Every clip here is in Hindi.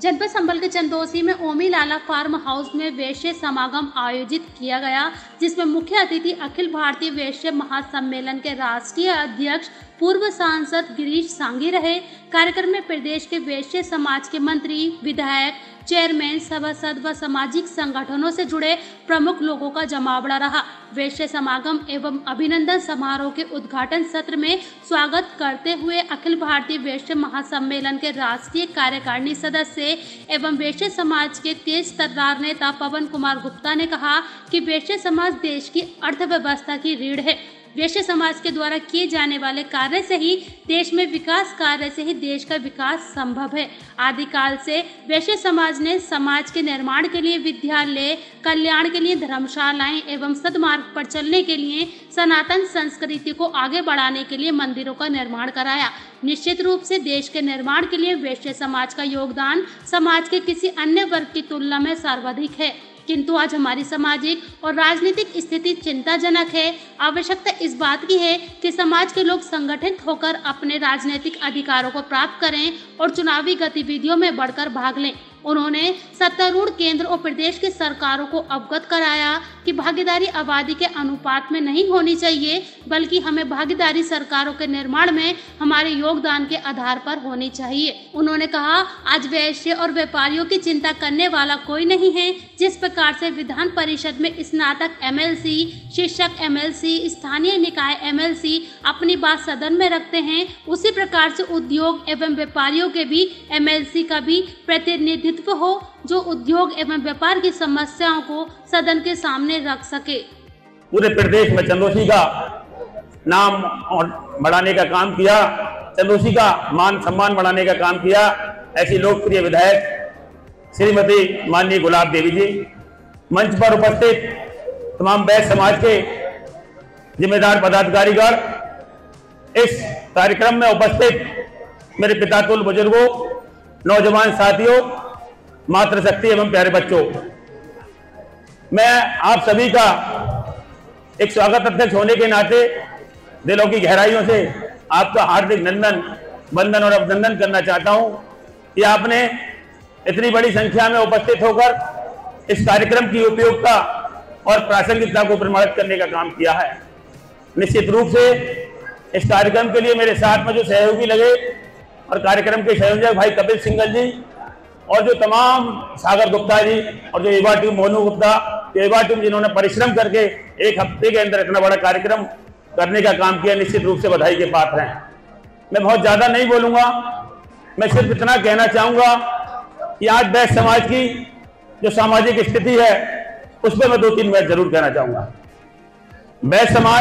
जनपद संबल के चंदोसी में ओमी लाला फार्म हाउस में वैश्य समागम आयोजित किया गया, जिसमें मुख्य अतिथि अखिल भारतीय वैश्य महासम्मेलन के राष्ट्रीय अध्यक्ष पूर्व सांसद गिरीश सांघी रहे। कार्यक्रम में प्रदेश के वैश्य समाज के मंत्री, विधायक, चेयरमैन, सभासद व सामाजिक संगठनों से जुड़े प्रमुख लोगों का जमावड़ा रहा। वैश्य समागम एवं अभिनंदन समारोह के उद्घाटन सत्र में स्वागत करते हुए अखिल भारतीय वैश्य महासम्मेलन के राष्ट्रीय कार्यकारिणी सदस्य एवं वैश्य समाज के तेज तर्रार नेता पवन कुमार गुप्ता ने कहा कि वैश्य समाज देश की अर्थव्यवस्था की रीढ़ है। वैश्य समाज के द्वारा किए जाने वाले कार्य से ही देश में विकास, कार्य से ही देश का विकास संभव है। आदिकाल से वैश्य समाज ने समाज के निर्माण के लिए विद्यालय, कल्याण के लिए धर्मशालाएं एवं सद्मार्ग पर चलने के लिए सनातन संस्कृति को आगे बढ़ाने के लिए मंदिरों का निर्माण कराया। निश्चित रूप से देश के निर्माण के लिए वैश्य समाज का योगदान समाज के किसी अन्य वर्ग की तुलना में सर्वाधिक है, किंतु आज हमारी सामाजिक और राजनीतिक स्थिति चिंताजनक है। आवश्यकता इस बात की है कि समाज के लोग संगठित होकर अपने राजनीतिक अधिकारों को प्राप्त करें और चुनावी गतिविधियों में बढ़कर भाग लें। उन्होंने सत्तारूढ़ केंद्र और प्रदेश की सरकारों को अवगत कराया कि भागीदारी आबादी के अनुपात में नहीं होनी चाहिए, बल्कि हमें भागीदारी सरकारों के निर्माण में हमारे योगदान के आधार पर होनी चाहिए। उन्होंने कहा, आज वैश्य और व्यापारियों की चिंता करने वाला कोई नहीं है। जिस प्रकार से विधान परिषद में स्नातक एमएलसी, शिक्षक एमएलसी, स्थानीय निकाय एमएलसी अपनी बात सदन में रखते हैं, उसी प्रकार से उद्योग एवं व्यापारियों के भी एमएलसी का भी प्रतिनिधित्व हो, जो उद्योग एवं व्यापार की समस्याओं को सदन के सामने रख सके। पूरे प्रदेश में चंदोसी का नाम और बढ़ाने का काम किया, चंदोसी का मान सम्मान बढ़ाने का काम किया। ऐसी लोकप्रिय विधायक श्रीमती माननीय गुलाब देवी जी, मंच पर उपस्थित तमाम वैश्य समाज के जिम्मेदार पदाधिकारीगण, इस कार्यक्रम में उपस्थित मेरे पितातुल्य बुजुर्गों, नौजवान साथियों, मातृशक्ति एवं प्यारे बच्चों, मैं आप सभी का एक स्वागत अध्यक्ष होने के नाते दिलों की गहराइयों से आपका हार्दिक वंदन और अभिनंदन करना चाहता हूं कि आपने इतनी बड़ी संख्या में उपस्थित होकर इस कार्यक्रम की उपयोगिता और प्रासंगिकता को प्रमाणित करने का काम किया है। निश्चित रूप से इस कार्यक्रम के लिए मेरे साथ में जो सहयोगी लगे और कार्यक्रम के संयोजक भाई कपिल सिंगल जी और जो तमाम सागर गुप्ता जी और जो युवा टीम मोनू गुप्ता, युवा टीम जिन्होंने परिश्रम करके एक हफ्ते के अंदर इतना बड़ा कार्यक्रम करने का काम किया, निश्चित रूप से बधाई के पात्र हैं। मैं बहुत ज्यादा नहीं बोलूंगा, मैं सिर्फ इतना कहना चाहूंगा कि आज वैश्य समाज की जो सामाजिक स्थिति है उस पर मैं 2-3 मिनट जरूर कहना चाहूंगा। वैश्य समाज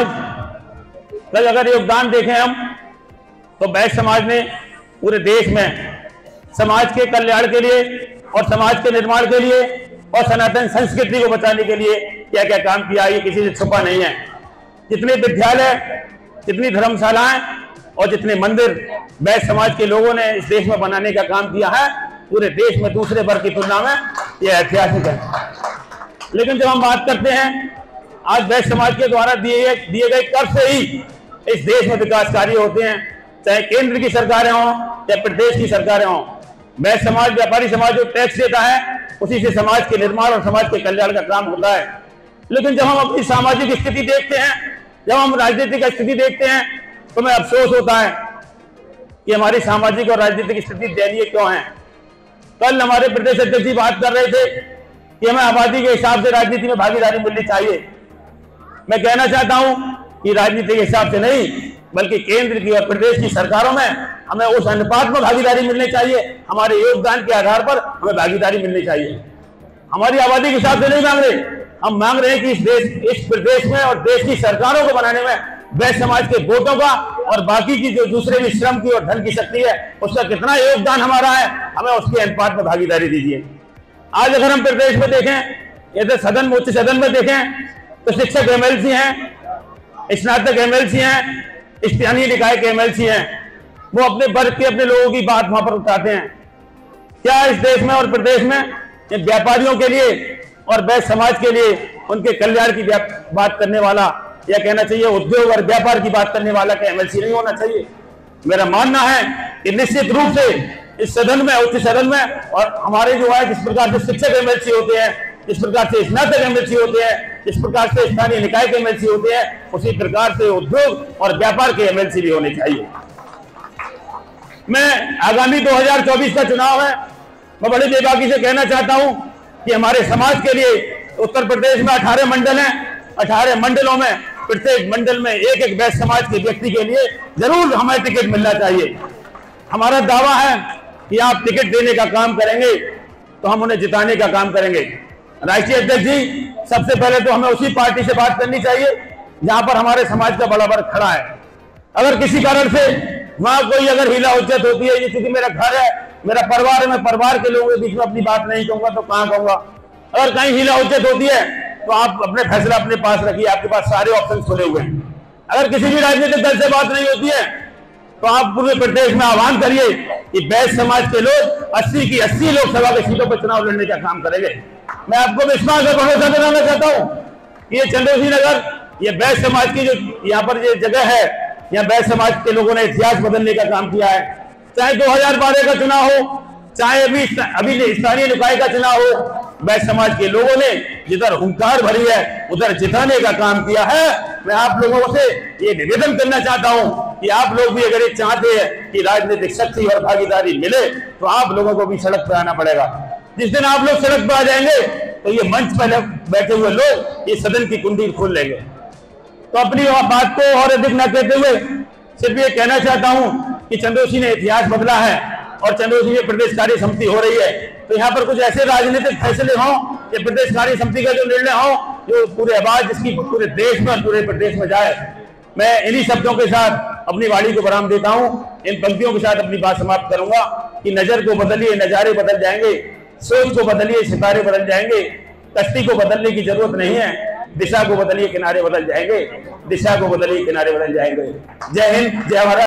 का अगर योगदान देखें हम, तो वैश्य समाज ने पूरे देश में समाज के कल्याण के लिए और समाज के निर्माण के लिए और सनातन संस्कृति को बचाने के लिए क्या क्या काम किया, ये किसी से छुपा नहीं है। जितने विद्यालय, जितनी धर्मशालाएं और जितने मंदिर वैश्य समाज के लोगों ने इस देश में बनाने का काम किया है, पूरे देश में दूसरे वर्ग की तुलना में यह ऐतिहासिक है। लेकिन जब हम बात करते हैं, आज वैश्य समाज के द्वारा दिए गए कर से ही इस देश में विकास कार्य होते हैं, चाहे केंद्र की सरकारें हों या प्रदेश की सरकारें हों। वैश्य समाज, व्यापारी समाज जो टैक्स देता है, उसी से समाज के निर्माण और समाज के कल्याण का काम होता है। लेकिन जब हम अपनी सामाजिक स्थिति देखते हैं, जब हम राजनीतिक स्थिति देखते हैं, तो हमें अफसोस होता है कि हमारी सामाजिक और राजनीतिक स्थिति दयनीय क्यों है। कल हमारे प्रदेश अध्यक्ष जी बात कर रहे थे कि हमें आबादी के हिसाब से राजनीति में भागीदारी मिलनी चाहिए। मैं कहना चाहता हूं कि राजनीति के हिसाब से नहीं, बल्कि केंद्र की और प्रदेश की सरकारों में हमें उस अनुपात में भागीदारी मिलनी चाहिए। हमारे योगदान के आधार पर हमें भागीदारी मिलनी चाहिए। हमारी आबादी के हिसाब से नहीं मांग रहे, हम मांग रहे हैं कि इस प्रदेश में और देश की सरकारों को बनाने में वैश्य समाज के वोटों का और बाकी की जो दूसरे भी श्रम की और धन की शक्ति है, उसका कितना योगदान हमारा है, हमें उसके अनुपात में भागीदारी दीजिए। आज अगर हम प्रदेश में देखें, यदि सदन उच्च सदन में देखें, तो शिक्षक एमएलसी हैं, स्नातक एमएलसी हैं, स्थानीय निकाय के एमएलसी हैं, वो अपने वर्ग के अपने लोगों की बात वहां पर उठाते हैं। क्या इस देश में और प्रदेश में व्यापारियों के लिए और वैश्य समाज के लिए उनके कल्याण की बात करने वाला, या कहना चाहिए उद्योग और व्यापार की बात करने वाला का एमएलसी नहीं होना चाहिए? मेरा मानना है कि निश्चित रूप से इस सदन में, उच्च सदन में, और हमारे जो है जिस प्रकार से शिक्षक एमएलसी होते हैं, जिस प्रकार से स्नातक एमएलसी होते हैं, जिस प्रकार से स्थानीय निकाय के एमएलसी होते हैं, उसी प्रकार से उद्योग और व्यापार के एमएलसी भी होने चाहिए। मैं आगामी 2024 का चुनाव है, मैं बड़ी बेबाकी से कहना चाहता हूं कि हमारे समाज के लिए उत्तर प्रदेश में 18 मंडल हैं। 18 मंडलों में प्रत्येक मंडल में एक एक वैश्य समाज के व्यक्ति के लिए जरूर हमें टिकट मिलना चाहिए। हमारा दावा है कि आप टिकट देने का काम करेंगे तो हम उन्हें जिताने का काम करेंगे। राष्ट्रीय अध्यक्ष जी, सबसे पहले तो हमें उसी पार्टी से बात करनी चाहिए जहां पर हमारे समाज का बड़ा वर्ग खड़ा है। अगर किसी कारण से वहां कोई अगर हीला हुज्जत होती है, ये क्योंकि मेरा घर है, मेरा परिवार है, मैं परिवार के लोगों के बीच में अपनी बात नहीं कहूंगा तो कहां कहूंगा। अगर कहीं हीला हुज्जत होती है तो आप अपने फैसला अपने पास रखिए, आपके पास सारे ऑप्शन खुले हुए हैं। अगर किसी भी राजनीतिक दल से बात नहीं होती है तो आप पूरे प्रदेश में आह्वान करिए कि वैश्य समाज के लोग 80 की 80 लोकसभा की सीटों पर चुनाव लड़ने का काम करेंगे। मैं आपको विश्वास और भरोसा दिलाना चाहता हूं कि ये चंद्रवंशी नगर, ये वैश्य समाज की जो यहाँ पर ये जगह है, यहाँ वैश्य समाज के लोगों ने इतिहास बदलने का काम किया है। चाहे 2012 का चुनाव हो, चाहे अभी स्थानीय निकाय का चुनाव हो, वैश्य समाज के लोगों ने जिधर हुंकार भरी है उधर जिताने का काम किया है। मैं आप लोगों से ये निवेदन करना चाहता हूं कि आप लोग भी अगर ये चाहते हैं कि राजनीतिक शक्ति और भागीदारी मिले तो आप लोगों को भी सड़क पर आना पड़ेगा। जिस दिन आप लोग सड़क पर आ जाएंगे तो ये मंच पर बैठे हुए लोग ये सदन की कुंडी खोल लेंगे। तो अपनी बात को और अधिक न कहते हुए सिर्फ ये कहना चाहता हूं कि चंद्रवंशी ने इतिहास बदला है और चंद्रवंशी में प्रदेश कार्य समिति हो रही है, तो यहाँ पर कुछ ऐसे राजनीतिक फैसले हों, ये प्रदेश कार्य समिति का जो निर्णय हो, जो पूरे आवाज जिसकी पूरे देश में, पूरे प्रदेश में जाए। मैं इन्हीं शब्दों के साथ अपनी वाणी को विराम देता हूं। इन पंक्तियों के साथ अपनी बात समाप्त करूंगा कि नजर को बदलिए, नजारे बदल जाएंगे, सोच को बदलिए, सितारे बदल जाएंगे, कश्ती को बदलने की जरूरत नहीं है, दिशा को बदलिए, किनारे बदल जाएंगे, दिशा को बदलिए, किनारे बदल जाएंगे। जय हिंद, जय भारत।